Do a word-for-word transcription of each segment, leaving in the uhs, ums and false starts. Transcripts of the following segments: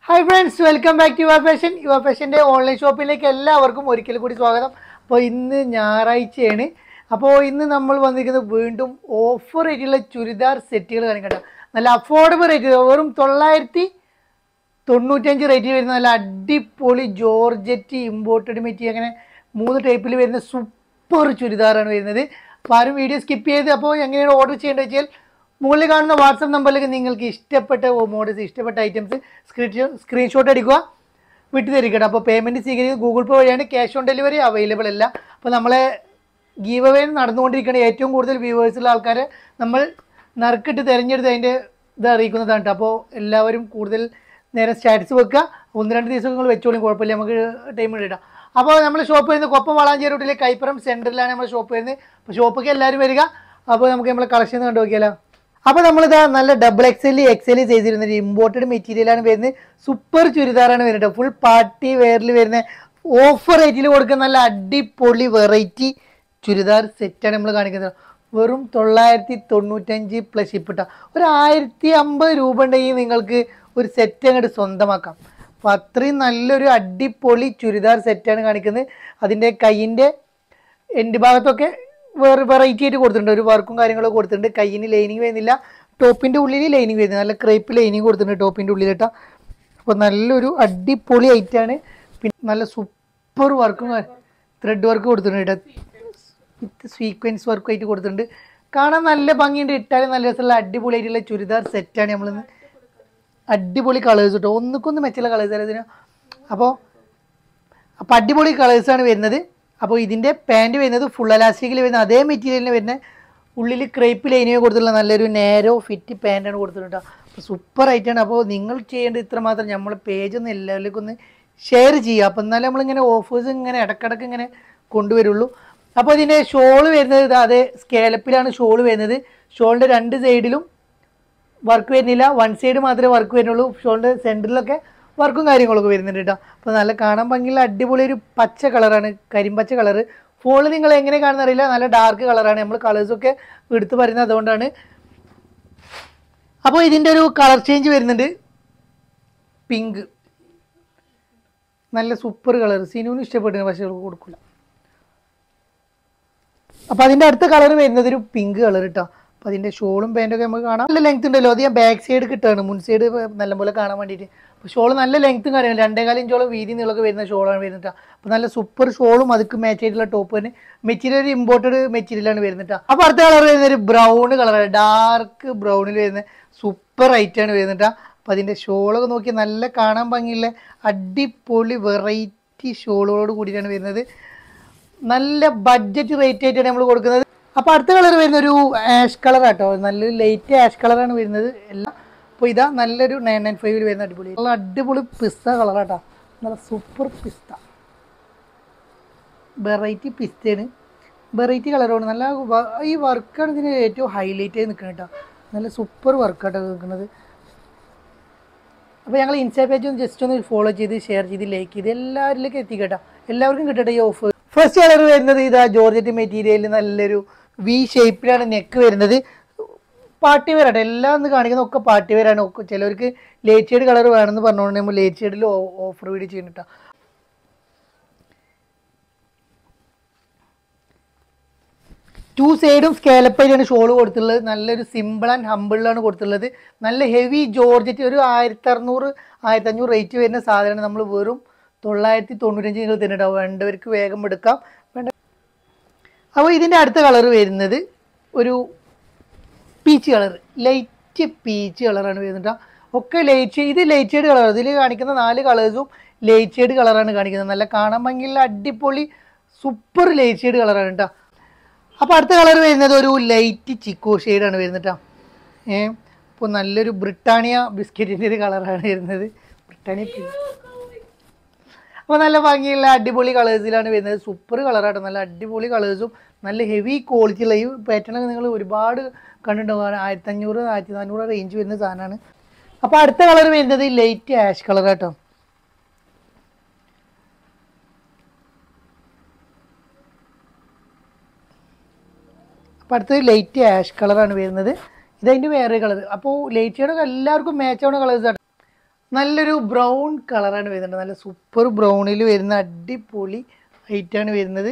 Hi friends, welcome back to Your Fashion. Your Fashion online ഷോപ്പിലേക്ക് എല്ലാവർക്കും ഒരിക്കൽ കൂടി സ്വാഗതം. അപ്പോൾ ഇന്ന് ഞായറാഴ്ചയാണ്. അപ്പോൾ ഇന്ന് നമ്മൾ വന്നിരിക്കുന്നത് വീണ്ടും ഓഫർ ആയിട്ടുള്ള ചുരിദാർ സെറ്റുകൾ കാണിക്കട്ടെ. നല്ല അഫോർഡബിൾ റേറ്റ്, വെറും തൊള്ളായിരത്തി തൊണ്ണൂറ്റഞ്ച് റേറ്റിൽ വരുന്ന നല്ല അടിപൊളി ജോർജറ്റ് ഇമ്പോർട്ടഡ് മെറ്റീരിയൽ, അങ്ങനെ മൂന്ന് ടൈപ്പിൽ വരുന്ന സൂപ്പർ ചുരിദാറാണ് വരുന്നത്. അപ്പോൾ ആരും വീഡിയോ സ്കിപ്പ് ചെയ്ത് അപ്പോൾ എങ്ങനെയാണ് ഓർഡർ ചെയ്യേണ്ടത് വെച്ചാൽ മുകളിൽ കാണുന്ന വാട്സപ്പ് നമ്പറിലേക്ക് നിങ്ങൾക്ക് ഇഷ്ടപ്പെട്ട മോഡൽസ്, ഇഷ്ടപ്പെട്ട ഐറ്റംസ് സ്ക്രീൻ സ്ക്രീൻഷോട്ട് അടിക്കുക, വിട്ടു തരികട്ടെ. അപ്പോൾ പേയ്മെൻറ്റ് സ്വീകരിക്കുന്നത് ഗൂഗിൾ പേ വഴിയാണ്. ക്യാഷ് ഓൺ ഡെലിവറി അവൈലബിൾ അല്ല. അപ്പോൾ നമ്മളെ ഗീവ് അവേ നടന്നുകൊണ്ടിരിക്കുന്ന ഏറ്റവും കൂടുതൽ വ്യൂവേഴ്സുള്ള ആൾക്കാരെ നമ്മൾ നറുക്കിട്ട് തിരഞ്ഞെടുത്ത് അതിൻ്റെ ഇത് അറിയിക്കുന്നതാണ് കേട്ടോ. അപ്പോൾ എല്ലാവരും കൂടുതൽ നേരം സ്റ്റാറ്റസ് വെക്കുക. ഒന്ന് രണ്ട് ദിവസം നിങ്ങൾ വെച്ചോളും, കുഴപ്പമില്ല, നമുക്ക് ടൈം ഇടാം. അപ്പോൾ നമ്മൾ ഷോപ്പ് വരുന്നത് കൊപ്പം വളാഞ്ചേരി റൂട്ടിലെ കൈപ്പുറം സെൻറ്ററിലാണ് നമ്മൾ ഷോപ്പ് വരുന്നത്. അപ്പോൾ ഷോപ്പൊക്കെ എല്ലാവരും വരിക. അപ്പോൾ നമുക്ക് നമ്മളെ കളക്ഷൻ കണ്ടു നോക്കിയാലോ. അപ്പോൾ നമ്മളിതാ നല്ല double X L X L size വരുന്നത് ഇമ്പോർട്ടഡ് മെറ്റീരിയലാണ് വരുന്നത്. സൂപ്പർ ചുരിദാറാണ് വരുന്നത്. ഫുൾ പാർട്ടി വെയറിൽ വരുന്ന ഓഫർ റേറ്റിൽ കൊടുക്കുന്ന നല്ല അടിപൊളി വെറൈറ്റി ചുരിദാർ സെറ്റാണ് നമ്മൾ കാണിക്കുന്നത്. വെറും തൊള്ളായിരത്തി തൊണ്ണൂറ്റഞ്ച് പ്ലസ് ഷിപ്പിട്ട ഒരു ആയിരത്തി അമ്പത് രൂപ ഉണ്ടെങ്കിൽ നിങ്ങൾക്ക് ഒരു സെറ്റ് അങ്ങോട്ട് സ്വന്തമാക്കാം. അപ്പോൾ അത്രയും നല്ലൊരു അടിപൊളി ചുരിദാർ സെറ്റാണ് കാണിക്കുന്നത്. അതിൻ്റെ കൈയിൻ്റെ എൻഡ് ഭാഗത്തൊക്കെ വേറെ വെറൈറ്റി ആയിട്ട് കൊടുത്തിട്ടുണ്ട്, ഒരു വർക്കും കാര്യങ്ങളൊക്കെ കൊടുത്തിട്ടുണ്ട്. കയ്യിന് ലൈനിങ് വരുന്നില്ല, ടോപ്പിൻ്റെ ഉള്ളിൽ ലൈനിങ് വരുന്നത്, നല്ല ക്രേപ്പ് ലൈനിങ് കൊടുത്തിട്ടുണ്ട് ടോപ്പിൻ്റെ ഉള്ളിലിട്ടാ. അപ്പോൾ നല്ലൊരു അടിപൊളി ഐറ്റാണ്. പിന്നെ നല്ല സൂപ്പർ വർക്കും ത്രെഡ് വർക്ക് കൊടുത്തിട്ടുണ്ട് കേട്ടോ, വിത്ത് സീക്വൻസ് വർക്കായിട്ട് കൊടുത്തിട്ടുണ്ട്. കാണാൻ നല്ല ഭംഗിയുണ്ട്, ഇട്ടാലും നല്ല രസമുള്ള അടിപൊളിയായിട്ടുള്ള ചുരിദാർ സെറ്റാണ് നമ്മളിന്ന്. അടിപൊളി കളേഴ്സ് കേട്ടോ, ഒന്നുക്കൊന്ന് മെച്ചുള്ള കളേഴ്സാണ് ഇതിന്. അപ്പോൾ അപ്പോൾ അടിപൊളി കളേഴ്സാണ് വരുന്നത്. അപ്പോൾ ഇതിൻ്റെ പാൻറ് വരുന്നത് ഫുൾ അലാസ്റ്റിക്കിൽ വരുന്ന അതേ മെറ്റീരിയലിന് വരുന്ന ഉള്ളിൽ ക്രേപ്പ് ലൈനിയോ കൊടുത്തിട്ടുള്ള നല്ലൊരു നേരോ ഫിറ്റ് പാൻറ്റാണ് കൊടുത്തിട്ടുണ്ട്. അപ്പോൾ സൂപ്പർ ആയിട്ടാണ്. അപ്പോൾ നിങ്ങൾ ചെയ്യേണ്ടത് ഇത്ര മാത്രം, നമ്മളെ പേജ് ഒന്ന് എല്ലാവരിലേക്കും ഒന്ന് ഷെയർ ചെയ്യുക. അപ്പോൾ എന്നാലും നമ്മളിങ്ങനെ ഓഫേഴ്സ് ഇങ്ങനെ ഇടക്കിടക്ക് ഇങ്ങനെ കൊണ്ടുവരുള്ളൂ. അപ്പോൾ ഇതിൻ്റെ ഷോള് വരുന്നത് അതേ സ്കേലപ്പിലാണ് ഷോള് വരുന്നത്. ഷോളിൻ്റെ രണ്ട് സൈഡിലും വർക്ക് വരുന്നില്ല, വൺ സൈഡ് മാത്രമേ വർക്ക് വരുന്നുള്ളൂ. ഷോളിൻ്റെ സെൻറ്ററിലൊക്കെ വർക്കും കാര്യങ്ങളൊക്കെ വരുന്നുണ്ട് കേട്ടോ. അപ്പോൾ നല്ല കാണാൻ ഭംഗിയുള്ള അടിപൊളി ഒരു പച്ച കളറാണ്, കരിമ്പച്ച കളറ്. ഫോണിൽ നിങ്ങൾ എങ്ങനെ കാണുന്ന അറിയില്ല, നല്ല ഡാർക്ക് കളറാണ്. നമ്മൾ കളേഴ്സൊക്കെ എടുത്ത് പറയുന്നത് അതുകൊണ്ടാണ്. അപ്പോൾ ഇതിൻ്റെ ഒരു കളർ ചേഞ്ച് വരുന്നുണ്ട്, പിങ്ക്, നല്ല സൂപ്പർ കളർ. സിനുവിന് ഇഷ്ടപ്പെടുന്നു, പക്ഷേ കൊടുക്കില്ല. അപ്പോൾ അതിൻ്റെ അടുത്ത കളർ വരുന്നത് ഒരു പിങ്ക് കളർ കേട്ടോ. അപ്പോൾ അതിൻ്റെ ഷോളും പാൻറ്റൊക്കെ നമുക്ക് കാണാം. നല്ല ലെങ്ത് ഉണ്ടല്ലോ, അത് ഞാൻ ബാക്ക് സൈഡ് കിട്ടുകയാണ്, മുൻ സൈഡ് നല്ലപോലെ കാണാൻ വേണ്ടിയിട്ട്. അപ്പോൾ ഷോൾ നല്ല ലെങ്ത്തും കാര്യങ്ങളും രണ്ടേകാലം ഇഞ്ചോളം വീതി നീളമൊക്കെ വരുന്ന ഷോളാണ് വരുന്നത്. അപ്പോൾ നല്ല സൂപ്പർ ഷോളും അതുക്ക് മാച്ച് ആയിട്ടുള്ള ടോപ്പ് തന്നെ. മെറ്റീരിയൽ ഇമ്പോർട്ടഡ് മെറ്റീരിയലാണ് വരുന്നത്. അപ്പോൾ അടുത്ത കളർ വരുന്ന ഒരു ബ്രൗൺ കളറാണ്, ഡാർക്ക് ബ്രൗണിൽ വരുന്ന സൂപ്പർ ഐറ്റാണ് വരുന്നത്. അപ്പോൾ അതിൻ്റെ ഷോളൊക്കെ നോക്കി നല്ല കാണാൻ ഭംഗിയുള്ള അടിപൊളി വെറൈറ്റി ഷോളുകളോട് കൂടിയിട്ടാണ് വരുന്നത്. നല്ല ബഡ്ജറ്റ് റേറ്റ് ആയിട്ടാണ് നമ്മൾ കൊടുക്കുന്നത്. അപ്പോൾ അടുത്ത കളർ വരുന്ന ഒരു ആഷ് കളറാട്ടോ, നല്ലൊരു ലൈറ്റ് ആഷ് കളറാണ് വരുന്നത് എല്ലാം. അപ്പോൾ ഇതാ നല്ലൊരു നയൻ നയൻ ഫൈവിൽ വരുന്ന അടിപൊളി നല്ല അടിപൊളി പിസ്ത കളറാട്ടോ, നല്ല സൂപ്പർ പിസ്ത വെറൈറ്റി പിസ്തയാണ്, വെറൈറ്റി കളറാണ്. നല്ല ഈ വർക്കാണ് ഇതിന് ഏറ്റവും ഹൈലൈറ്റ് ആയി നിൽക്കുന്നത് കേട്ടോ. നല്ല സൂപ്പർ വർക്കാട്ടോ നിൽക്കുന്നത്. അപ്പോൾ ഞങ്ങൾ ഇൻസ്റ്റാ പേജ് ഒന്ന് ജസ്റ്റ് ഒന്ന് ഫോളോ ചെയ്ത് ഷെയർ ചെയ്ത് ലൈക്ക് ചെയ്ത് എല്ലാവരിലേക്ക് എത്തിക്കട്ടോ, എല്ലാവർക്കും കിട്ടട്ടെ ഈ ഓഫർ. ഫസ്റ്റ് കളർ വരുന്നത് ഇതാ ജോർജറ്റ് മെറ്റീരിയലിൽ നല്ലൊരു വി ഷേപ്പിലാണ് നെക്ക് വരുന്നത്. പാർട്ടി വെയർ ആട്ടോ, എല്ലാം ഒന്ന് കാണിക്കുന്ന ഒക്കെ പാർട്ടി വെയർ ആണ്. ഒക്കെ ചിലവർക്ക് ലൈറ്റ് ഷെയ്ഡ് കളർ വേണമെന്ന് പറഞ്ഞുകൊണ്ട് നമ്മൾ ലൈറ്റ് ഷെയ്ഡിൽ ഓഫർ വീഡിയോ ചെയ്യുന്നുട്ടോ. ടു സൈഡും സ്കേലപ്പായിട്ടാണ് ഷോൾ കൊടുത്തിട്ടുള്ളത്. നല്ലൊരു സിമ്പിൾ ആൻഡ് ഹമ്പിളിലാണ് കൊടുത്തിട്ടുള്ളത്. നല്ല ഹെവി ജോർജറ്റ്, ഒരു ആയിരത്തി അറുന്നൂറ് ആയിരത്തി അഞ്ഞൂറ് റേറ്റ് വരുന്ന സാധനമാണ് നമ്മൾ വെറും തൊള്ളായിരത്തി തൊണ്ണൂറ്റഞ്ച് നിങ്ങൾ തന്നിട്ടാവും. വേണ്ടവർക്ക് വേഗം എടുക്കാം. വേണ്ട അപ്പോൾ ഇതിൻ്റെ അടുത്ത കളർ വരുന്നത് ഒരു പീച്ച് കളർ, ലൈറ്റ് പീച്ച് കളറാണ് വരുന്നത്. ഒക്കെ ലൈറ്റ് ഷെയ്ഡ്, ഇത് ലൈറ്റ് ഷെയ്ഡ് കളർ. ഇതിൽ കാണിക്കുന്ന നാല് കളേഴ്സും ലൈറ്റ് ഷെയ്ഡ് കളറാണ് കാണിക്കുന്നത്. നല്ല കാണാൻ ഭംഗിയുള്ള അടിപൊളി സൂപ്പർ ലൈറ്റ് ഷെയ്ഡ് കളറാണ് കേട്ടോ. അപ്പോൾ അടുത്ത കളർ വരുന്നത് ഒരു ലൈറ്റ് ചിക്കോ ഷെയ്ഡാണ് വരുന്നത് കേട്ടോ. ഏ അപ്പോൾ നല്ലൊരു ബ്രിട്ടാനിയ ബിസ്ക്കറ്റിൻ്റെ ഒരു കളറാണ് വരുന്നത്, ബ്രിട്ടാനിയ പീച്ച്. അപ്പോൾ നല്ല ഭംഗിയുള്ള അടിപൊളി കളേഴ്സിലാണ് വരുന്നത്. സൂപ്പർ കളറാട്ടോ, നല്ല അടിപൊളി കളേഴ്സും നല്ല ഹെവി ക്വാളിറ്റി ഉള്ള ഈ പാറ്റേണൊക്കെ നിങ്ങൾ ഒരുപാട് കണ്ടിട്ടുണ്ടാവും. ആയിരത്തി അഞ്ഞൂറ് ആയിരത്തി നാനൂറ് റേഞ്ച് വരുന്ന സാധനമാണ്. അപ്പോൾ അടുത്ത കളർ വരുന്നത് ലൈറ്റ് ആഷ് കളറാട്ടോ. അപ്പോൾ അടുത്തത് ലൈറ്റ് ആഷ് കളറാണ് വരുന്നത്. ഇതതിൻ്റെ വേറെ കളർ. അപ്പോൾ ലൈറ്റ് ഷെയ്ഡൊക്കെ എല്ലാവർക്കും മാച്ച് ആവുന്ന കളേഴ്സാണ്. നല്ലൊരു ബ്രൗൺ കളറാണ് വരുന്നത്. നല്ല സൂപ്പർ ബ്രൗണിൽ വരുന്ന അടിപൊളി ഐറ്റാണ് വരുന്നത്.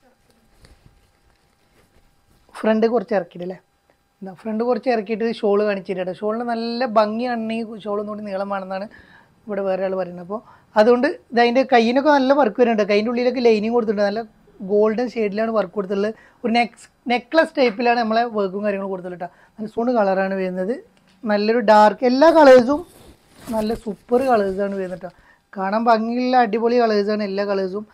ഫ്രണ്ട് കുറച്ച് ഇറക്കിയിട്ടല്ലേ, എന്താ ഫ്രണ്ട് കുറച്ച് ഇറക്കിയിട്ട് ഷോള് കാണിച്ചിട്ട് ഷോളിന് നല്ല ഭംഗിയാണ്. ഈ ഷോളൊന്നും കൂടി നീളമാണെന്നാണ് ഇവിടെ വേറെ ആൾ പറയുന്നത്. അപ്പോൾ അതുകൊണ്ട് ഇത് അതിൻ്റെ കയ്യിനൊക്കെ നല്ല വർക്ക് വരുന്നുണ്ട്. കയ്യിൻ്റെ ഉള്ളിലൊക്കെ ലൈനിങ് കൊടുത്തിട്ടുണ്ട്. നല്ല ഗോൾഡൻ ഷെയ്ഡിലാണ് വർക്ക് കൊടുത്തിട്ടുള്ളത്. ഒരു നെക്സ് നെക്ലസ് ടൈപ്പിലാണ് നമ്മളെ വർക്കും കാര്യങ്ങളും കൊടുത്തിട്ടുള്ളത് കേട്ടോ. നല്ല സൂണ് കളറാണ് വരുന്നത്. നല്ലൊരു ഡാർക്ക്, എല്ലാ കളേഴ്സും നല്ല സൂപ്പർ കളേഴ്സാണ് വരുന്നത് കേട്ടോ. കാണാൻ ഭംഗിയുള്ള അടിപൊളി കളേഴ്സാണ് എല്ലാ കളേഴ്സും.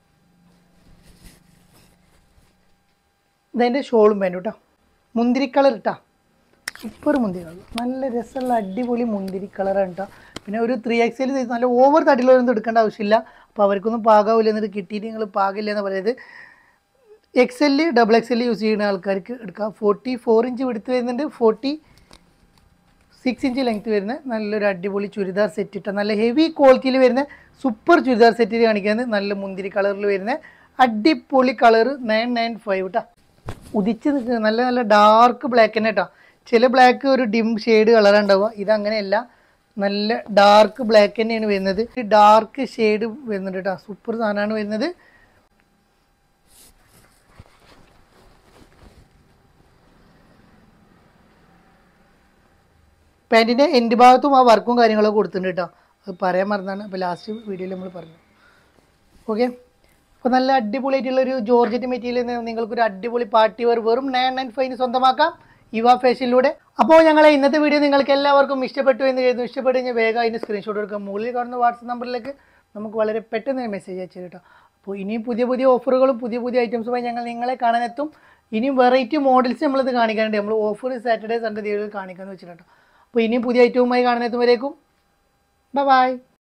ഇതതിൻ്റെ ഷോളും പാൻറ്റും കേട്ടോ, മുന്തിരി കളർ ഇട്ടാ, സൂപ്പർ മുന്തിരി കളർ, നല്ല രസമുള്ള അടിപൊളി മുന്തിരി കളറാണ് കേട്ടോ. പിന്നെ ഒരു ത്രീ എക്സ് എൽ സൈസ്, നല്ല ഓവർ തടിയിലൊന്നും എടുക്കേണ്ട ആവശ്യമില്ല. അപ്പോൾ അവർക്കൊന്നും പാകാവില്ല, എന്നിട്ട് കിട്ടിയിട്ട് നിങ്ങൾ പാകില്ല എന്ന് പറയുന്നത്. X L double X L use ചെയ്യുന്ന ആൾക്കാർക്ക് എടുക്കാം. ഫോർട്ടി ഫോർ ഇഞ്ച് വിടുത്ത് വരുന്നുണ്ട്, ഫോർട്ടി സിക്സ് ഇഞ്ച് ലെങ്ത് വരുന്ന നല്ലൊരു അടിപൊളി ചുരിദാർ സെറ്റ് ഇട്ട നല്ല ഹെവി ക്വാളിറ്റിയിൽ വരുന്ന സൂപ്പർ ചുരിദാർ സെറ്റ് കാണിക്കുന്നത്. നല്ല മുന്തിരി കളറിൽ വരുന്ന അടിപൊളി കളർ നയൻ നയൻ ഫൈവ് കേട്ടോ. ഉദിച്ച് നിൽക്കുന്നത് നല്ല നല്ല ഡാർക്ക് ബ്ലാക്ക് തന്നെ കേട്ടോ. ചില ബ്ലാക്ക് ഒരു ഡിം ഷെയ്ഡ് കളറാണ് ഉണ്ടാവുക, ഇതങ്ങനെയല്ല, നല്ല ഡാർക്ക് ബ്ലാക്ക് തന്നെയാണ് വരുന്നത്. ഡാർക്ക് ഷെയ്ഡ് വരുന്നുണ്ട് കേട്ടോ, സൂപ്പർ സാധനമാണ് വരുന്നത്. പാൻറ്റിൻ്റെ എൻഡ് ഭാഗത്തും ആ വർക്കും കാര്യങ്ങളൊക്കെ കൊടുത്തിട്ടുണ്ട് കേട്ടോ. അത് പറയാൻ മറന്നാണ്, അപ്പോൾ ലാസ്റ്റ് വീഡിയോയിൽ നമ്മൾ പറഞ്ഞു. ഓക്കെ, അപ്പോൾ നല്ല അടിപൊളിയായിട്ടുള്ളൊരു ജോർജറ്റ് മെറ്റീരിയൽ നിങ്ങൾക്കൊരു അടിപൊളി പാർട്ടി വെയർ വെറും നയൻ നയൻ ഫൈവിന് സ്വന്തമാക്കാം ഇവ ഫാഷനിലൂടെ. അപ്പോൾ ഞങ്ങളെ ഇന്നത്തെ വീഡിയോ നിങ്ങൾക്ക് എല്ലാവർക്കും ഇഷ്ടപ്പെട്ടു എന്ന് കരുതുന്നു. ഇഷ്ടപ്പെട്ടു കഴിഞ്ഞാൽ വേഗം അതിന് സ്ക്രീൻഷോട്ട് എടുക്കാം. മുകളിൽ കാണുന്ന വാട്സപ്പ് നമ്പറിലേക്ക് നമുക്ക് വളരെ പെട്ടെന്ന് മെസ്സേജ് അയച്ചു കേട്ടോ. അപ്പോൾ ഇനിയും പുതിയ പുതിയ ഓഫറുകളും പുതിയ പുതിയ ഐറ്റംസുമായി ഞങ്ങൾ നിങ്ങളെ കാണാനെത്തും. ഇനിയും വെറൈറ്റി മോഡൽസ് നമ്മളിത് കാണിക്കാനുണ്ട്. നമ്മൾ ഓഫർ സാറ്റർഡേ സൺഡേ തീയതികൾ കാണിക്കാമെന്ന് വെച്ചിട്ടോ. അപ്പോൾ ഇനിയും പുതിയ ഐറ്റവുമായി കാണാനെത്തും വരേക്കും ബൈ ബൈ.